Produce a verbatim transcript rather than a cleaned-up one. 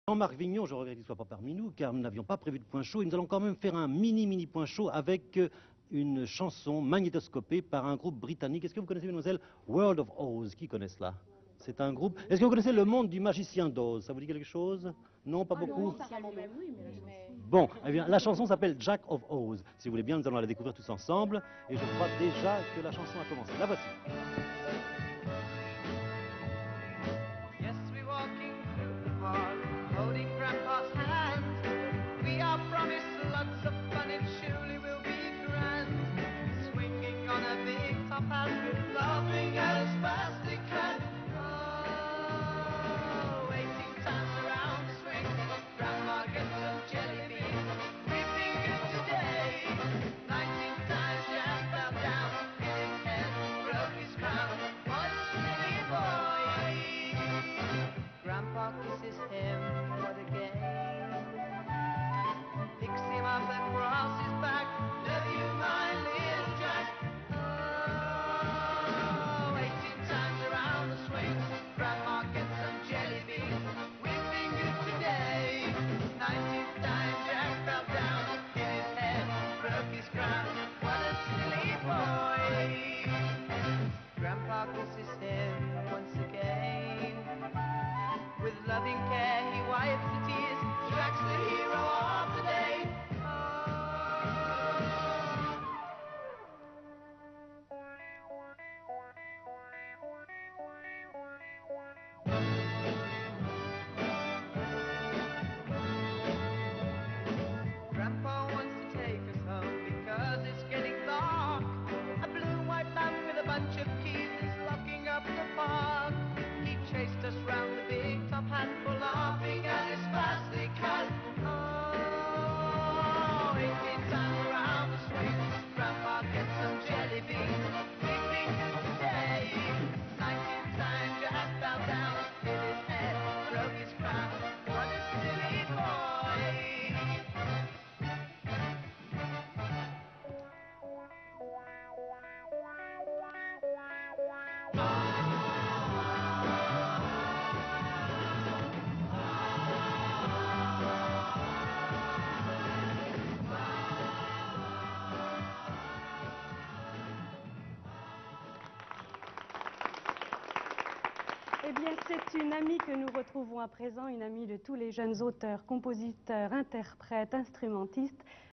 Jean-Marc Vignon, je regrette qu'il ne soit pas parmi nous, car nous n'avions pas prévu de point chaud, et nous allons quand même faire un mini-mini point chaud avec une chanson magnétoscopée par un groupe britannique. Est-ce que vous connaissez, mademoiselle, World of Oz? Qui connaît cela? C'est un groupe. Est-ce que vous connaissez Le Monde du Magicien d'Oz? Ça vous dit quelque chose? Non, pas ah beaucoup non, apparemment même, oui, mais la chanson... Bon, eh bien, la chanson s'appelle Jack of Oz. Si vous voulez bien, nous allons la découvrir tous ensemble, et je crois déjà que la chanson a commencé. La voici. Yes, we're walking through the park, holding Grandpa's hand. We are promised lots of fun, it surely will be grand. Swinging on a big top hat, we're laughing as fast as we can. Oh, eighteen times around the swing, Grandma gets some jelly beans. We've been good today. Nineteen times Jack fell down, hit his head, broke his crown. What a silly boy. Grandpa kisses him, what a game. Picks him up across his back. Love you, my little Jack. Oh, eighteen times around the swing, Grandma gets some jelly beans. We've been good today. Nineteenth time Jack fell down, hit his head, broke his crown. What a silly boy. Grandpa kisses him once again. With loving care he wipes the tears. Jack's the hero of the day. Oh. Grandpa wants to take us home because it's getting dark. A blue white lamp with a bunch of keys is locking up the park. He chased us round the big top hat for laughing at as fast as they can. Oh, eighteen times around the swing, Grandpa gets some jelly beans. We've been good today. Nineteen times Jack fell down, hit his head, broke his crown. What a silly boy. Eh bien, c'est une amie que nous retrouvons à présent, une amie de tous les jeunes auteurs, compositeurs, interprètes, instrumentistes.